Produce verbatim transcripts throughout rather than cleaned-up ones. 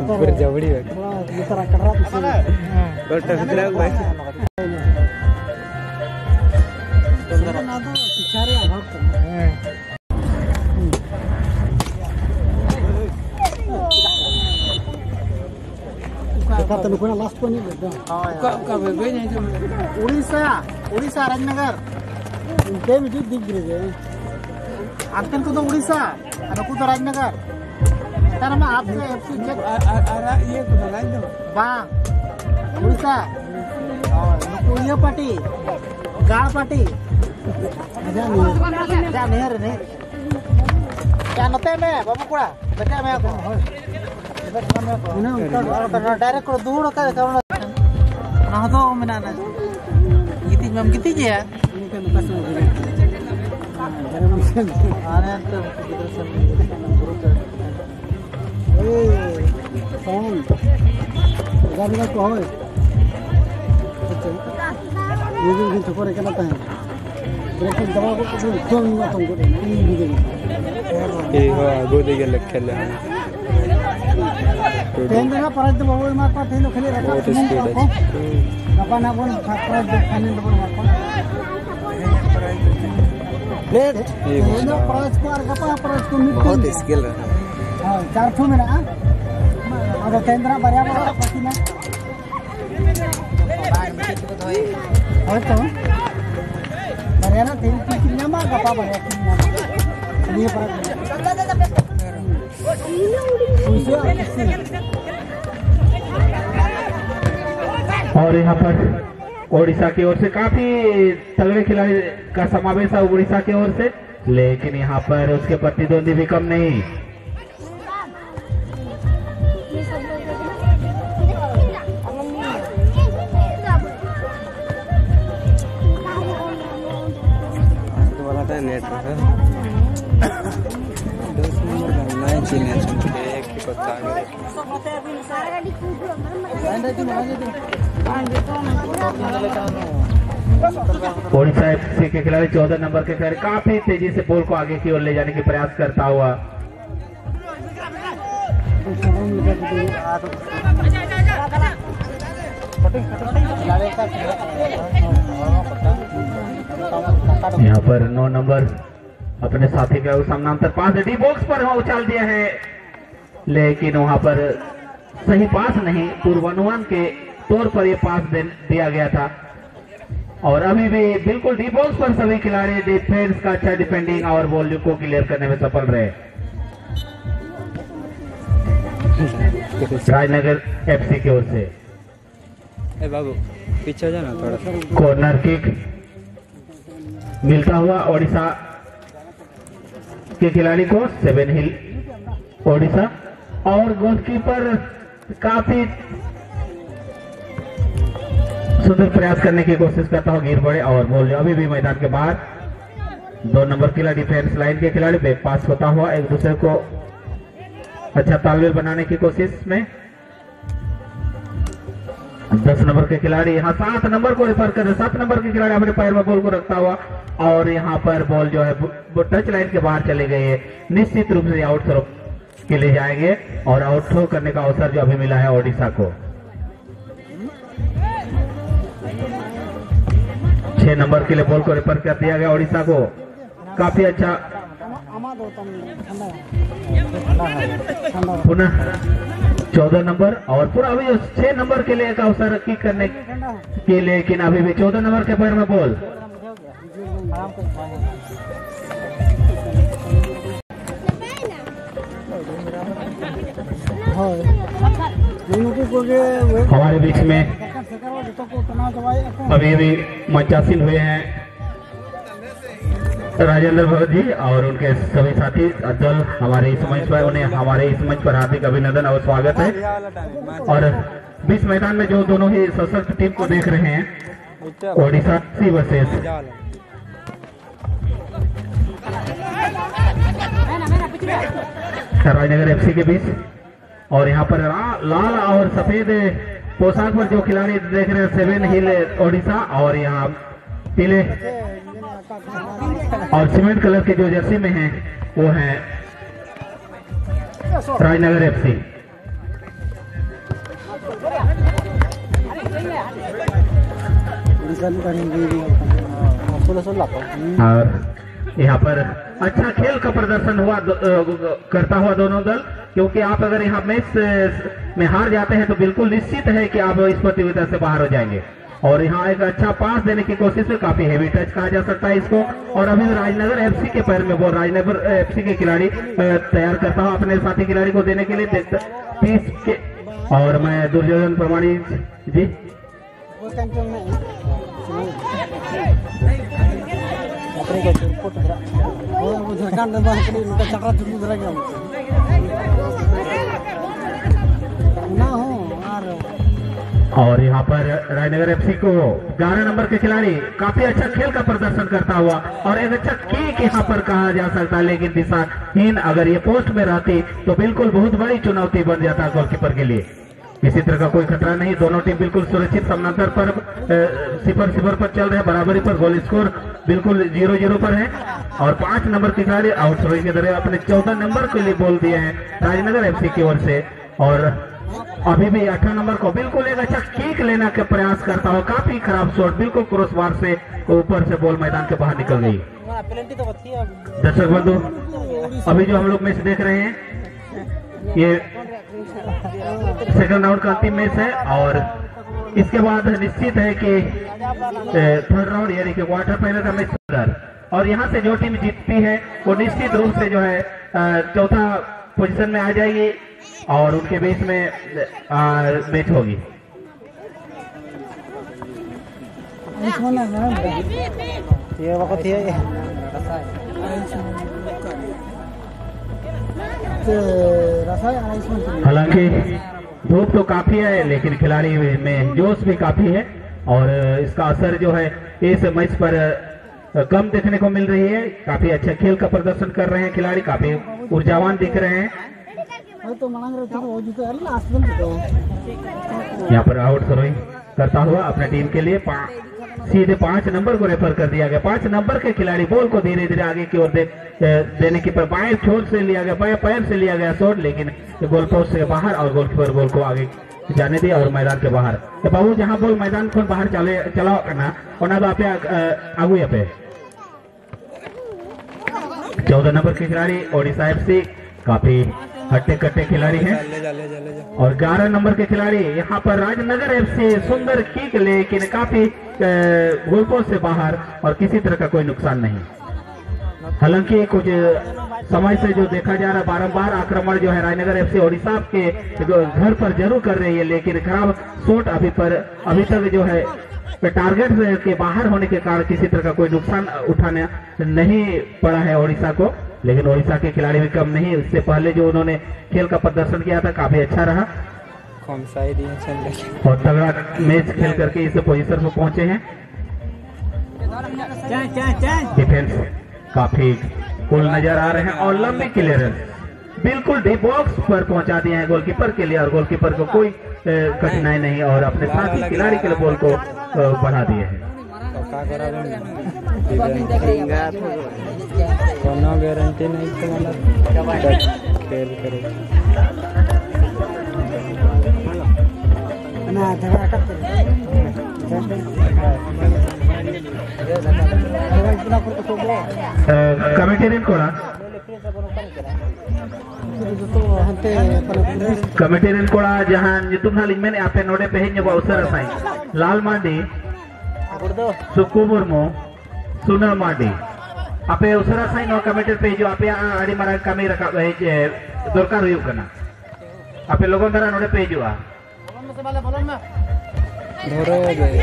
berjauh dia. Mitra kerat di sini. Kota Fitra baik. Itu dicari abang. Kata nukunya last one ini. Kak kak bebenya itu. Uड़ीसा, Orissa Rajnagar. इनके में जो दिख रहे हैं. आपकन को तो उड़ीसा, अनु को तो राजनगर. तारा में आपसे FC check. Arah iya tu lain tu. Bang, Orissa. नुकु ये पार्टी, गाड़ पार्टी. अजा नहीं, अजा नहीं है नहीं. क्या नते में, बाबू कुड़ा, बच्चा में आपको. इन्हें डायरेक्ट को दूर होता है कौन ना हो तो मैंने ना कितनी मैम कितनी है इनके नुकसान हो गए आने तो किधर से ए कौन गाड़ी में कौन है ये भी कुछ करे क्या लगता है लेकिन दवा को कुछ तो नहीं आता उनको नहीं भी ये हाँ गोदे के लग खेले Tenda na para itu bawa emak pat ini kali reka ini apa? Apa nak pun para ini tu pun apa? Let. Ini para sekolah apa para sekolah meeting. बहुत skill है. हाँ चार ठो में ना. अगर tenda na बरिया बरिया पति ना. और तो बरिया ना तीन तीन nama apa बरिया तीन nama. Ini para. और यहाँ पर ओडिशा की ओर से काफी तगड़े खिलाड़ी का समावेश है उड़ीसा की ओर से, लेकिन यहाँ पर उसके प्रतिद्वंदी भी कम नहीं. ओडिशा एफसी के खिलाड़ी चौदह नंबर के खिलाड़ी काफी तेजी से बॉल को आगे की ओर ले जाने की प्रयास करता हुआ. यहाँ पर नौ नंबर अपने साथी का समानांतर पास डी बॉक्स पर उछाल दिया है, लेकिन वहां पर सही पास नहीं, पूर्वानुमान के तौर पर यह पास दिया गया था. और अभी भी बिल्कुल डी बॉक्स पर सभी खिलाड़ी डिफेंस का अच्छा डिफेंडिंग और बॉल को क्लियर करने में सफल रहे. राजनगर एफसी की ओर से ए बाबू पीछे जाना थोड़ा सा. कॉर्नर किक मिलता हुआ ओडिशा के खिलाड़ी को. सेवन हिल ओडिशा और गोलकीपर काफी सुंदर प्रयास करने की कोशिश करता हो, गिर पड़े और बॉल अभी भी मैदान के बाहर. दो नंबर खिलाड़ी डिफेंस लाइन के खिलाड़ी बैक पास होता हुआ एक दूसरे को अच्छा तालमेल बनाने की कोशिश में. दस नंबर के खिलाड़ी यहाँ सात नंबर को रेफर कर रहे. सात नंबर के खिलाड़ी अपने पैर में बॉल को रखता हुआ और यहाँ पर बॉल जो है वो टच लाइन के बाहर चले गए है. निश्चित रूप से आउट थ्रो के लिए जाएंगे और आउट थ्रो करने का अवसर जो अभी मिला है ओडिशा को. छह नंबर के लिए बॉल को रेफर कर दिया गया ओडिशा को. काफी अच्छा पुनः चौदह नंबर और पूरा अभी छह नंबर के लिए एक अवसर की करने के लिए, लेकिन अभी भी चौदह नंबर के पैर में बॉल. हमारे बीच में अभी भी मंचासीन हुए हैं राजेंद्र भगत जी और उनके सभी साथी दल हमारे इस मंच पर, उन्हें हमारे इस मंच पर हार्दिक अभिनंदन और स्वागत है. और बीच मैदान में जो दोनों ही सशक्त टीम को देख रहे हैं Odisha C versus Rajnagar FC के बीच. और यहाँ पर लाल और सफेद पोशाक पर जो खिलाड़ी देख रहे हैं सेवन हिल ओडिशा और यहाँ पीले और सीमेंट कलर के जो जर्सी में हैं वो हैं राजनगर एफसी. और यहाँ पर अच्छा खेल का प्रदर्शन हुआ करता हुआ दोनों दल, क्योंकि आप अगर यहाँ मैच में हार जाते हैं तो बिल्कुल निश्चित है कि आप इस प्रतियोगिता से बाहर हो जाएंगे। और यहाँ एक अच्छा पास देने की कोशिश है, काफी हेवी टच कहा जा सकता है इसको। और अभी राजनगर एफसी के पैर में बॉल राजनगर एफसी के खिलाड़ी तैयार करता हूँ अपने साथी खिलाड़ी को देने के लिए तीस के। और मैं दुर्योधन प्रमाणिक जी और यहाँ पर राजनगर एफसी को ग्यारह नंबर के खिलाड़ी काफी अच्छा खेल का प्रदर्शन करता हुआ और एक अच्छा किक यहाँ पर कहा जा सकता है, लेकिन दिशाहीन अगर ये पोस्ट में रहती तो बिल्कुल बहुत बड़ी चुनौती बन जाता गोलकीपर के लिए। किसी तरह का कोई खतरा नहीं, दोनों टीम बिल्कुल सुरक्षित समानांतर पर सिफर सिफर पर चल रहे हैं, बराबरी पर। गोल स्कोर बिल्कुल जीरो जीरो पर है और पांच नंबर के खिलाड़ी आउट थ्रोइंग के तरह अपने चौदह नंबर के लिए बोल दिए हैं राजनगर एफसी की ओर से। और अभी भी अठारह नंबर को बिल्कुल एक अच्छा किक लेने का प्रयास करता हो, काफी खराब शॉट, बिल्कुल क्रॉस बार से ऊपर से बॉल मैदान के बाहर निकल गई। दर्शक बंधु, अभी जो हम लोग मैच देख रहे हैं ये सेकंड राउंड का अंतिम मैच है और इसके बाद निश्चित है कि थर्ड राउंड यानी कि क्वार्टर फाइनल का मैच, और यहाँ से जो टीम जीतती है वो निश्चित रूप से जो है चौथा पोजीशन में आ जाएगी और उनके बीच में मैच होगी। हालांकि धूप तो काफी है लेकिन खिलाड़ी में जोश भी काफी है और इसका असर जो है इस मैच पर कम देखने को मिल रही है। काफी अच्छा खेल का प्रदर्शन कर रहे हैं खिलाड़ी, काफी ऊर्जावान दिख रहे हैं। यहाँ पर आउट थ्रोइंग करता हुआ अपने टीम के लिए पा, सीधे पांच नंबर को रेफर कर दिया गया। पांच नंबर के खिलाड़ी बॉल को धीरे धीरे आगे की ओर दे, देने की पर बाएं छोर से लिया गया, बाएं पैर से लिया गया शॉट, लेकिन गोल पोस्ट से बाहर और गोलकीपर बॉल को आगे जाने दिया और मैदान के बाहर। तो बाबू जहां बॉल मैदान को बाहर चले चला करना और आप आगू यहाँ पे चौदह नंबर के खिलाड़ी ओडिशा एफसी काफी हट्टे कट्टे खिलाड़ी हैं और ग्यारह नंबर के खिलाड़ी यहाँ पर राजनगर एफसी सुंदर किक, लेकिन काफी गोलपोस्ट से बाहर और किसी तरह का कोई नुकसान नहीं। हालांकि कुछ समय से जो देखा जा रहा है बारंबार आक्रमण जो है राजनगर एफसी ओडिशा के घर पर जरूर कर रही है, लेकिन खराब शॉट अभी पर अभी तक जो है टारगेट के बाहर होने के कारण किसी तरह का कोई नुकसान उठाने नहीं पड़ा है ओडिशा को। लेकिन ओडिशा के खिलाड़ी भी कम नहीं, इससे पहले जो उन्होंने खेल का प्रदर्शन किया था काफी अच्छा रहा और तगड़ा मैच खेल करके इस पोजीशन पर पहुंचे हैं। डिफेंस काफी कूल नजर आ रहे हैं और लंबी क्लियरेंस बिल्कुल डी बॉक्स पर पहुंचा दिए हैं गोलकीपर के लिए और गोलकीपर को कोई कठिनाई नहीं और अपने साथी खिलाड़ी के लिए बॉल को बढ़ा दिए हैं। कोनो गारंटी नहीं तो मतलब खेल करेगा ना झगड़ा करते कमेटी को कमेटी को जहां nyutum hal ini apa node pehin nyoba usara sai Lal Mandi Suku Murmu Sunal Mandi apa usara sai no kamitir pe jo apa adi mara kami rakab dorkar huyuk kana apa logon dara node pe jo a ধরে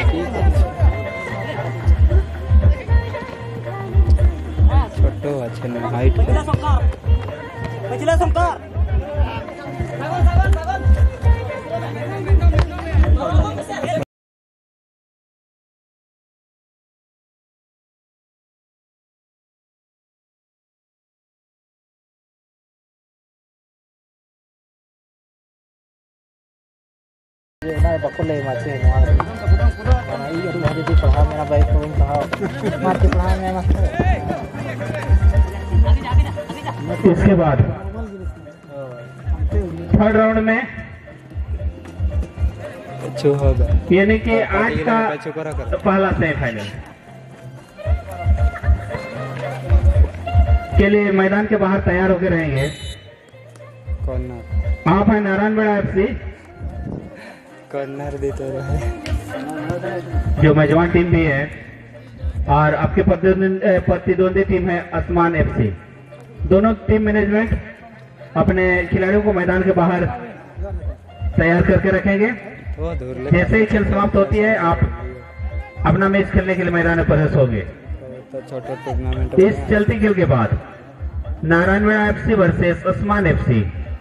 ছোট আছে না height बकुल माचे ये पढ़ा मेरा भाई को मारती पढ़ा मेरा। इसके बाद थर्ड राउंड में पेचू होगा यानी कि आज का पेचू करा कर पहला सेमीफाइनल के लिए मैदान के बाहर तैयार होकर रहेंगे। कॉर्नर आप है नारायणगढ़ एफसी कॉर्नर देते रहे जो मेजबान टीम भी है, और आपके प्रतिद्वंदी प्रतिद्वंदी टीम है आसमान एफसी। दोनों टीम मैनेजमेंट अपने खिलाड़ियों को मैदान के बाहर तैयार करके रखेंगे। वो दूर ले जैसे ही खेल समाप्त होती है आप अपना मैच खेलने के लिए मैदान में प्रवेश होंगे। तो छोटा टूर्नामेंट इस चलती खेल के बाद Narayangarh FC versus Aasman FC,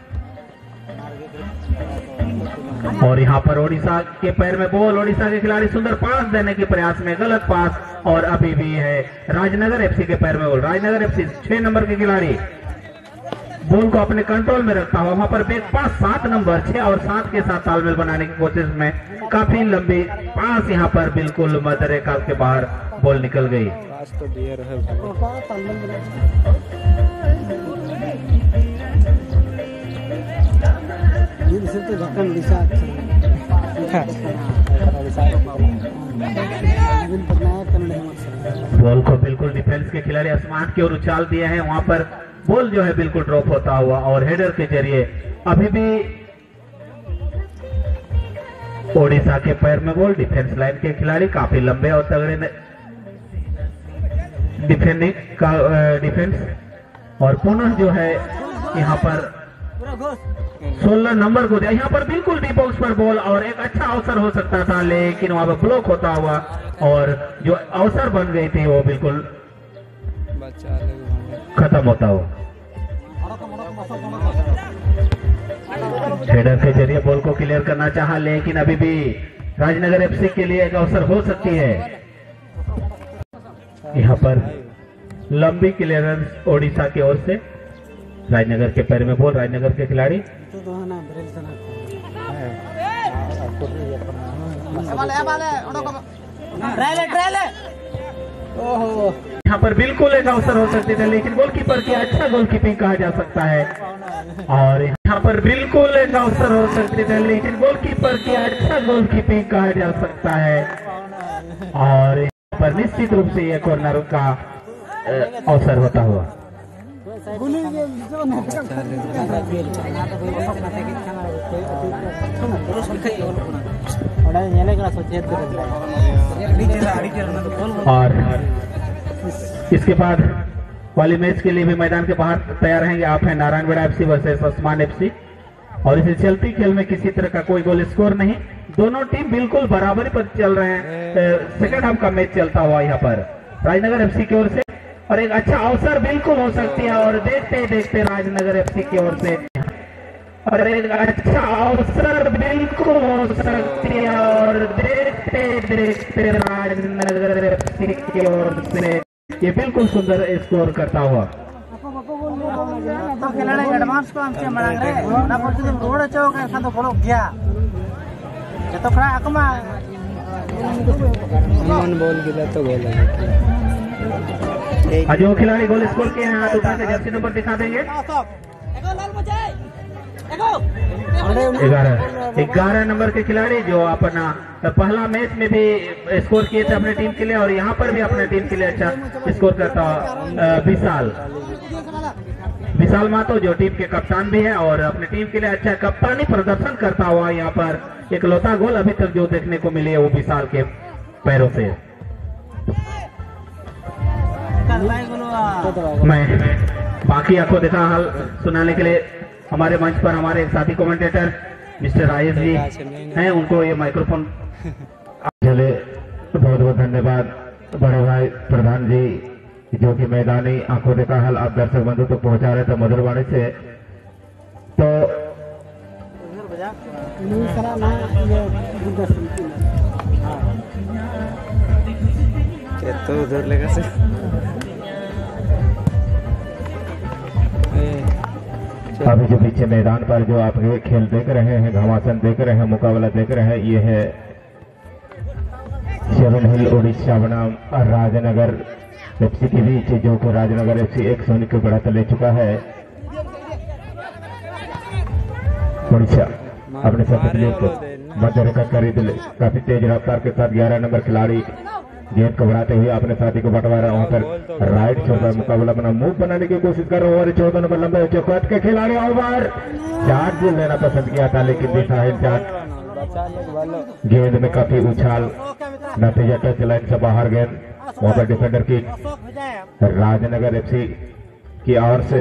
और यहाँ पर ओडिशा के पैर में बॉल, ओडिशा के खिलाड़ी सुंदर पास देने के प्रयास में गलत पास, और अभी भी है राजनगर एफसी के पैर में बॉल। राजनगर एफसी छह नंबर के खिलाड़ी बॉल को अपने कंट्रोल में रखता हुआ वहां पर बैक पास सात नंबर छह और सात के साथ तालमेल बनाने की कोशिश में काफी लंबी पास यहाँ पर बिल्कुल मध्य रेखा के बाहर बॉल निकल गई। पास तो दिया रहे बॉल को बिल्कुल डिफेंस के खिलाड़ी आसमान की ओर उछाल दिए हैं। वहां पर बॉल जो है बिल्कुल ड्रॉप होता हुआ, और हेडर के जरिए अभी भी ओडिशा के पैर में बॉल। डिफेंस लाइन के खिलाड़ी काफी लंबे और तगड़े डिफेंडिंग का डिफेंस, और पुनः जो है यहाँ पर सोलह नंबर को दिया। यहाँ पर बिल्कुल डी बॉक्स पर बॉल, और एक अच्छा अवसर हो सकता था लेकिन वहां पर ब्लॉक होता हुआ, और जो अवसर बन गई थी वो बिल्कुल बच्चा खत्म होता हुआ। हेडर के जरिए बॉल को क्लियर करना चाहा, लेकिन अभी भी राजनगर एफसी के लिए एक अवसर हो सकती है। यहाँ पर लंबी क्लियरेंस ओडिशा की ओर से, राजनगर के पैर में बॉल, राजनगर के खिलाड़ी यहाँ पर बिल्कुल एक अवसर हो सकती है, लेकिन गोलकीपर की अच्छा गोलकीपिंग कहा जा सकता है। और यहाँ पर बिल्कुल एक अवसर हो सकती है, लेकिन गोलकीपर की अच्छा गोलकीपिंग कहा जा सकता है। और यहाँ पर निश्चित रूप से यह कॉर्नर का अवसर होता हुआ। और इसके बाद वाली मैच के लिए भी मैदान के बाहर तैयार रहेंगे। आप है Narayangarh FC versus Aasman FC, और इस चलती खेल में किसी तरह का कोई गोल स्कोर नहीं, दोनों टीम बिल्कुल बराबरी पर चल रहे हैं। सेकंड हाफ का मैच चलता हुआ यहाँ पर राजनगर एफसी की ओर से, और एक अच्छा अवसर बिल्कुल हो सकती है, और देखते देखते राजनगर एफसी की ओर से और एक अच्छा अवसर बिल्कुल हो सकती है, और देखते देखते राजनगर एफसी की ओर से ये बिल्कुल सुंदर स्कोर करता हुआ। तो खिलाड़ी एडवांस को हमसे मनांगे ना, बोलते दिन रोड चौक है तो बोलो क्या तो खड़ा अकमा मन बॉल गिरा तो गोल है। जो खिलाड़ी गोल स्कोर किए हैं हाथ उठा के जर्सी नंबर दिखा देंगे। ग्यारह ग्यारह नंबर के खिलाड़ी जो अपना पहला मैच में भी स्कोर किए थे अपने टीम के लिए, और यहाँ पर भी अपने टीम के लिए अच्छा स्कोर करता विशाल विशाल मातो जो टीम के कप्तान भी है, और अपनी टीम के लिए अच्छा कप्तानी प्रदर्शन करता हुआ यहाँ पर एक लौता गोल अभी तक जो देखने को मिली है वो विशाल के पैरों से। मैं बाकी आपको देखा हाल सुनाने के लिए हमारे मंच पर हमारे एक साथी कमेंटेटर मिस्टर राजेश जी हैं, उनको ये माइक्रोफोन चले। बहुत बहुत धन्यवाद बड़े भाई प्रधान जी जो कि मैदानी आंखों देखा हाल आप दर्शक बंधु तो पहुंचा रहे थे मधुरवाड़ी से। तो तो उधर लेगा से अभी जो पीछे मैदान पर जो आप खेल देख रहे हैं, घमासान देख रहे हैं, मुकाबला देख रहे हैं, ये है सेवन हिल उड़ीसा बनाम राजनगर एफसी के बीच, जो कि राजनगर एफसी एक शून्य की बढ़त ले चुका है। उड़ीसा अपने सब मध्य रेखा करीब काफी तेज रफ्तार के साथ ग्यारह नंबर खिलाड़ी गेंद को बढ़ाते हुए अपने साथी को बंटवारा वहां पर राइट छोर पर मुकाबला अपना मूव बनाने की कोशिश कर रहे। ओवर चौदह नंबर लंबे चौकट के खिलाड़ी ओवर चार जो लेना पसंद किया था, लेकिन दिशाहीन चार गेंद में काफी उछाल, नतीजा टच लाइन से बाहर गेंद। वहां पर डिफेंडर की राजनगर एफसी की ओर से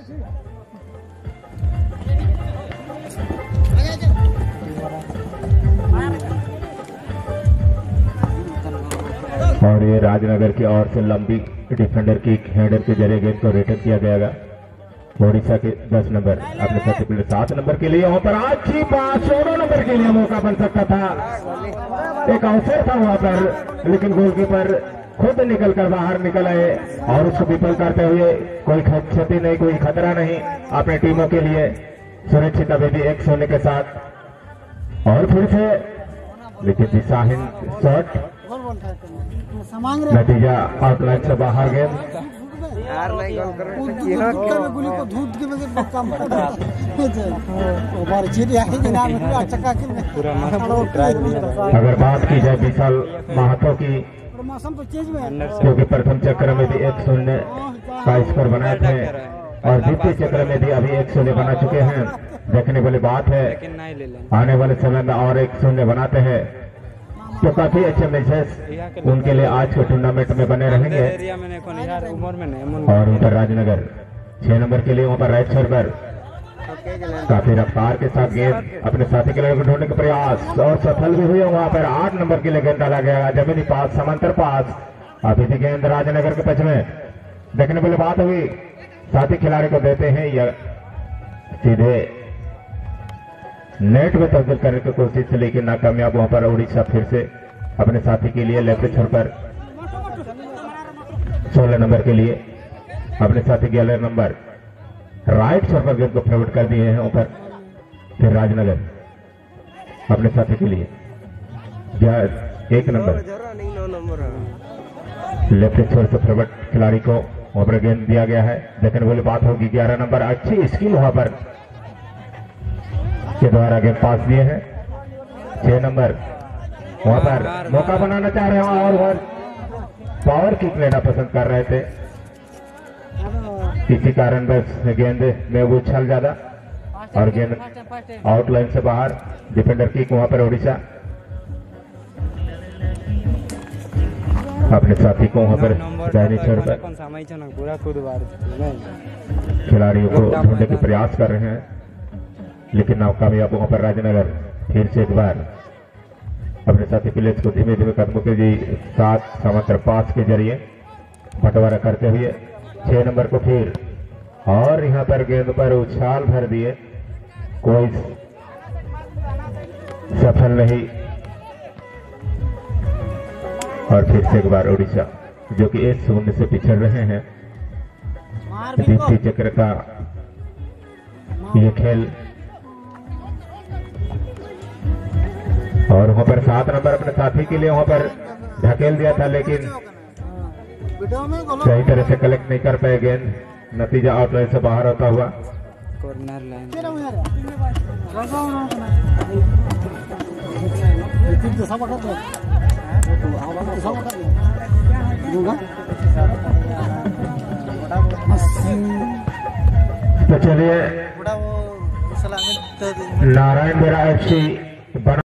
और ये राजनगर की ओर से लंबी डिफेंडर की हेडर के जरिए गेंद को रिटर्न किया जाएगा। ओडिशा के दस नंबर अपने साथी प्लेयर सात नंबर के लिए वहां पर अच्छी पास सोलह नंबर के लिए मौका बन सकता था, एक अवसर था वहां पर, लेकिन गोलकीपर खुद निकल कर बाहर निकल आए और उसको विफल करते हुए कोई क्षति नहीं, कोई खतरा नहीं अपने टीमों के लिए। सुरक्षित अभी भी एक सोने के साथ और फिर से, लेकिन दिशाहीन शॉट, नतीजा आउटलाइन से बाहर गेंद। अगर बात की जाए विशाल महतो की, क्योंकि प्रथम चक्र में भी एक शून्य का स्कोर बनाए थे और द्वितीय चक्र में भी अभी एक शून्य बना चुके हैं। देखने वाली बात है, आने वाले समय में और एक शून्य बनाते हैं तो काफी अच्छे मैचेस उनके लिए आज के टूर्नामेंट में बने रहेंगे। और उधर राजनगर छह नंबर के लिए वहां पर राइट छोर पर काफी रफ्तार के साथ गेंद अपने साथी के लिए ढूंढने का प्रयास और सफल भी हुए। वहां पर आठ नंबर के लिए गेंद डाला गया, जमीनी पास, समांतर पास। अभी भी गेंद राजनगर के पक्ष में। देखने वाली बात हुई, साथी खिलाड़ी को देते हैं या सीधे नेट में तब्दील करने की कोशिश, लेकिन नाकामयाब। वहां पर उड़ीसा फिर से अपने साथी के लिए लेफ्ट छोर पर सोलह नंबर के लिए अपने साथी ग्यारह नंबर राइट छोर पर गेंद को फॉरवर्ड कर दिए हैं ऊपर। फिर राजनगर अपने साथी के लिए एक नंबर लेफ्ट छोर से फॉरवर्ड खिलाड़ी को वहां पर गेंद दिया गया है। देखने वाली बात होगी, ग्यारह नंबर अच्छी स्किल वहां पर के द्वारा गेंद पास दिए हैं। छह नंबर वहां पर मौका बनाना चाह रहे हैं और वह पावर किक लेना पसंद कर रहे थे, किसी कारण बस गेंद में वो उछल ज्यादा और गेंद आउटलाइन से बाहर। डिफेंडर किक वहां पर उड़ीसा अपने साथी को वहां पर दाहिने छोर पर खिलाड़ियों को ढूंढने के प्रयास कर रहे हैं, लेकिन नाकामयाब। वहां पर राजनगर फिर से एक बार अपने साथी प्लेयर्स को धीमे धीमे कदमों के साथ समांतर पास के जरिए बंटवारा करते हुए छह नंबर को फिर और यहां पर गेंद पर उछाल भर दिए, कोई सफल नहीं। और फिर से एक बार उड़ीसा जो कि एक शून्य से पिछड़ रहे हैं। द्वितीय चक्र का ये खेल और वहां पर सात नंबर अपने साथी के लिए वहां पर ढकेल दिया था, लेकिन सही तरह से कलेक्ट नहीं कर पाए गेंद। नतीजा आउटलाइन से बाहर होता हुआ कॉर्नर लाइन। तो चलिए नारायण मेरा एफ सी